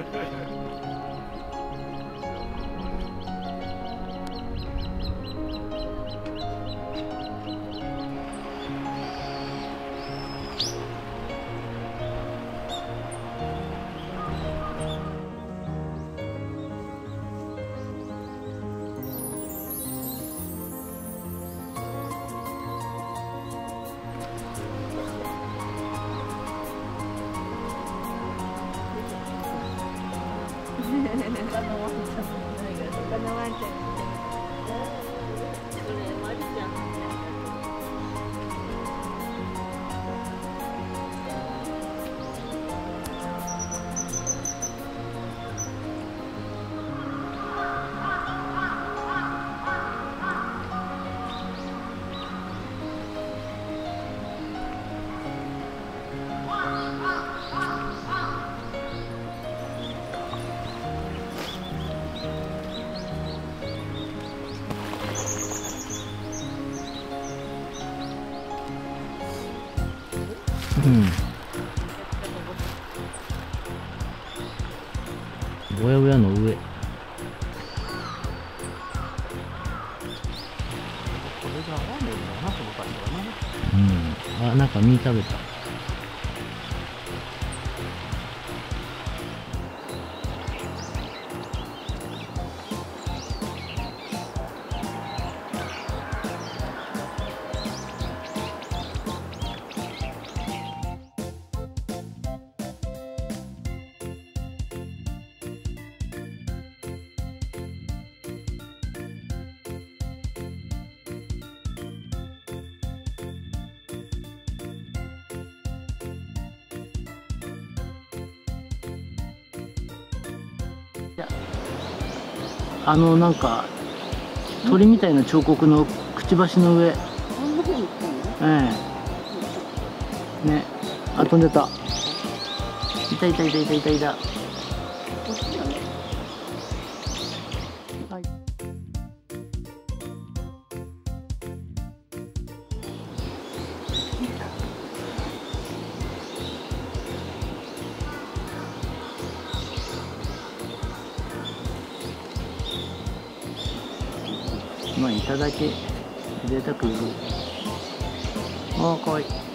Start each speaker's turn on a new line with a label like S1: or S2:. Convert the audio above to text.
S1: 他のワンちゃんに似てる。それマリちゃんのね。
S2: ぼやぼやの上。あ、なんか実食べた。なんか鳥みたいな彫刻のくちばしの上。ええ。ね、あ、飛んでた。いたいたいたいたいたいた。はい。まあ、いただけ贅沢。ああ、かわいい。